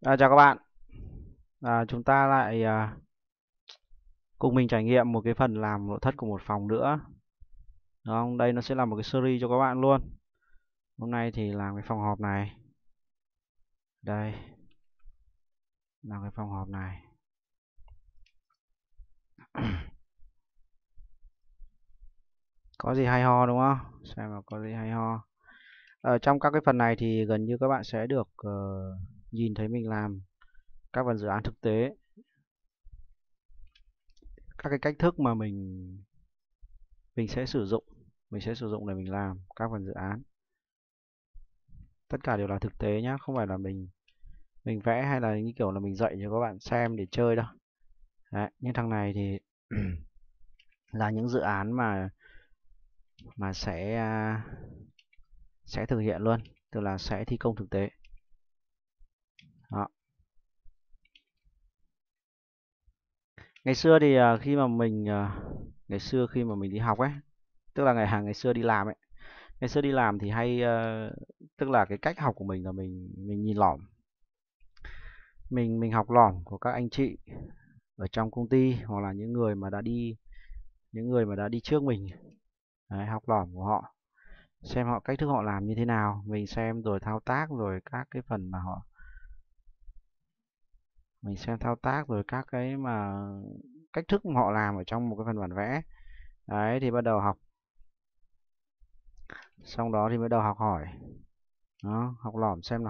Chào các bạn. Chúng ta lại cùng mình trải nghiệm một cái phần làm nội thất của một phòng nữa. Đúng không? Đây nó sẽ là một cái series cho các bạn luôn. Hôm nay thì làm cái phòng họp này. Đây, làm cái phòng họp này. Có gì hay ho đúng không? Xem là có gì hay ho. Ở trong các cái phần này thì gần như các bạn sẽ được nhìn thấy mình làm các phần dự án thực tế. Các cái cách thức mà mình sẽ sử dụng. Mình sẽ sử dụng để mình làm các phần dự án. Tất cả đều là thực tế nhá, không phải là mình vẽ hay là như kiểu là mình dạy cho các bạn xem để chơi đâu. Đấy, nhưng thằng này thì là những dự án mà sẽ thực hiện luôn, tức là sẽ thi công thực tế. Đó. Ngày xưa thì ngày xưa khi mà mình đi học ấy, tức là ngày xưa đi làm ấy, ngày xưa đi làm thì tức là cái cách học của mình là mình nhìn lỏm, mình học lỏm của các anh chị ở trong công ty hoặc là những người mà đã đi trước mình. Đấy, học lỏm của họ, xem họ cách thức họ làm như thế nào, mình xem rồi thao tác rồi các cái phần mà mình xem thao tác rồi các cái mà cách thức mà họ làm ở trong một cái phần bản vẽ. Đấy thì bắt đầu học, xong đó thì bắt đầu học hỏi. Đó, học lỏm xem là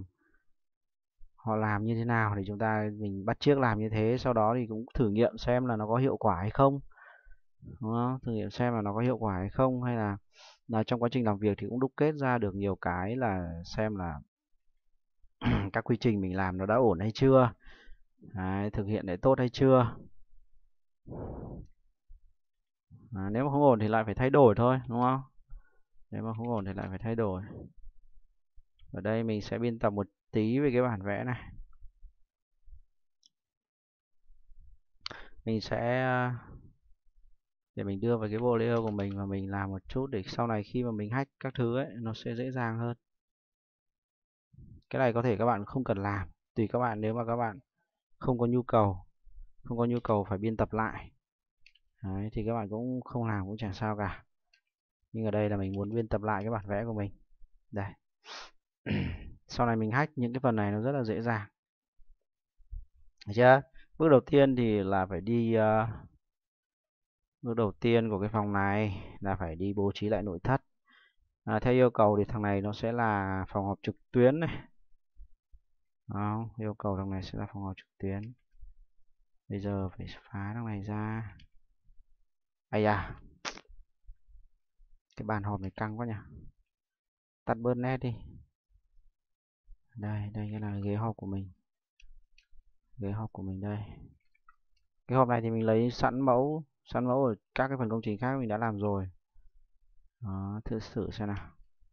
họ làm như thế nào thì mình bắt chước làm như thế, sau đó thì cũng thử nghiệm xem là nó có hiệu quả hay không. Đúng không? Thử nghiệm xem là nó có hiệu quả hay không, hay là trong quá trình làm việc thì cũng đúc kết ra được nhiều cái là xem là các quy trình mình làm nó đã ổn hay chưa. Đấy, thực hiện để tốt hay chưa. Nếu mà không ổn thì lại phải thay đổi thôi, đúng không? Nếu mà không ổn thì lại phải thay đổi. Ở đây mình sẽ biên tập một tí về cái bản vẽ này. Mình sẽ để mình đưa vào cái bộ layer của mình và mình làm một chút để sau này khi mà mình hack các thứ ấy nó sẽ dễ dàng hơn. Cái này có thể các bạn không cần làm, tùy các bạn, nếu mà các bạn không có nhu cầu, không có nhu cầu phải biên tập lại. Đấy, thì các bạn cũng không làm cũng chẳng sao cả. Nhưng ở đây là mình muốn biên tập lại cái bản vẽ của mình. Đây. Sau này mình hack những cái phần này nó rất là dễ dàng. Được chưa? Bước đầu tiên thì là phải đi bước đầu tiên của cái phòng này là phải đi bố trí lại nội thất. Theo yêu cầu thì thằng này nó sẽ là phòng họp trực tuyến này. Đó, yêu cầu thằng này sẽ là phòng họp trực tuyến. Bây giờ phải phá thằng này ra. Ây da, cái bàn họp này căng quá nhỉ. Tắt bớt nét đi. Đây, đây là ghế họp của mình. Ghế họp của mình đây. Cái hộp này thì mình lấy sẵn mẫu ở các cái phần công trình khác mình đã làm rồi. Đó, thử xem nào.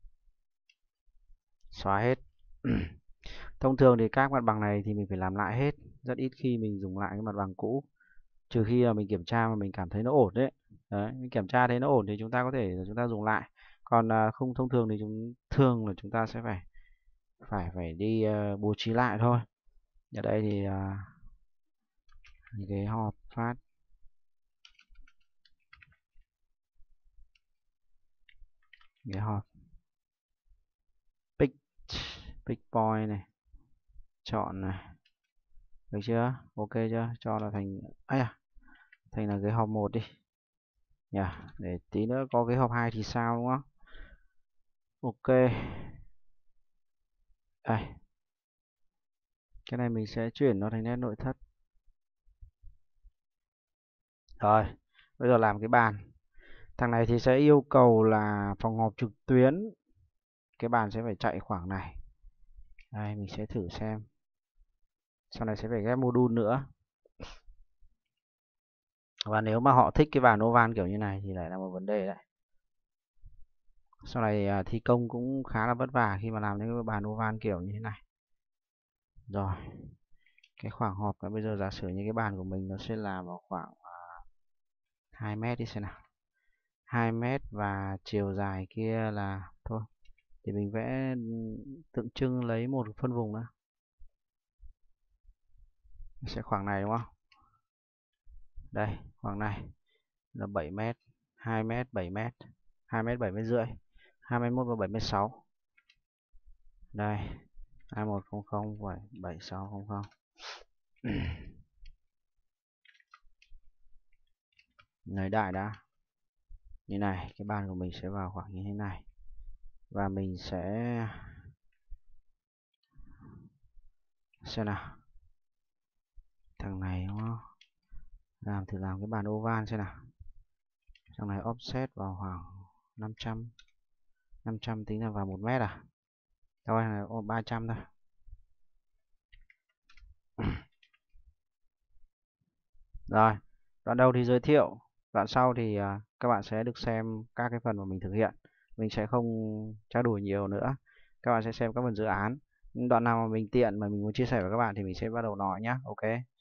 Xóa hết. Thông thường thì các mặt bằng này thì mình phải làm lại hết, rất ít khi mình dùng lại cái mặt bằng cũ, trừ khi là mình kiểm tra mà mình cảm thấy nó ổn đấy. Đấy, mình kiểm tra thấy nó ổn thì chúng ta có thể chúng ta dùng lại. Còn không, thông thường thì thường là chúng ta sẽ phải phải phải đi bố trí lại thôi. Ở đây thì cái hộp phát cái hộp pick pick point này, chọn này, được chưa, ok chưa, cho là thành thành là cái hộp 1 đi nhỉ, để tí nữa có cái hộp 2 thì sao, đúng không? Ok, đây, cái này mình sẽ chuyển nó thành nét nội thất. Rồi, bây giờ làm cái bàn. Thằng này thì sẽ yêu cầu là phòng họp trực tuyến, cái bàn sẽ phải chạy khoảng này. Đây, mình sẽ thử xem. Sau này sẽ phải ghép module nữa. Và nếu mà họ thích cái bàn oval kiểu như này thì lại là một vấn đề đấy. Sau này thi công cũng khá là vất vả khi mà làm những cái bàn oval kiểu như thế này. Rồi, cái khoảng họp là bây giờ giả sử như cái bàn của mình nó sẽ là vào khoảng 2 mét đi xem nào. 2 mét và chiều dài kia là thôi thì mình vẽ tượng trưng lấy một phân vùng nữa. sẽ khoảng này đúng không? Đây, khoảng này là 7 m, 2 m, 7 m, 2 m, 7 m rưỡi, 21 và 76. Đây, 2100 và 7600. Lấy đại đã. Như này, cái bàn của mình sẽ vào khoảng như thế này. Và mình sẽ xem nào. Thằng này đúng không? Thử làm cái bàn oval xem nào. Thằng này offset vào khoảng 500. 500 tính là vào 1 mét à? Thôi này 300 thôi. Rồi, đoạn đầu thì giới thiệu, đoạn sau thì các bạn sẽ được xem các cái phần mà mình thực hiện. Mình sẽ không trao đổi nhiều nữa. Các bạn sẽ xem các phần dự án. Đoạn nào mà mình tiện mà mình muốn chia sẻ với các bạn thì mình sẽ bắt đầu nói nhé. Ok.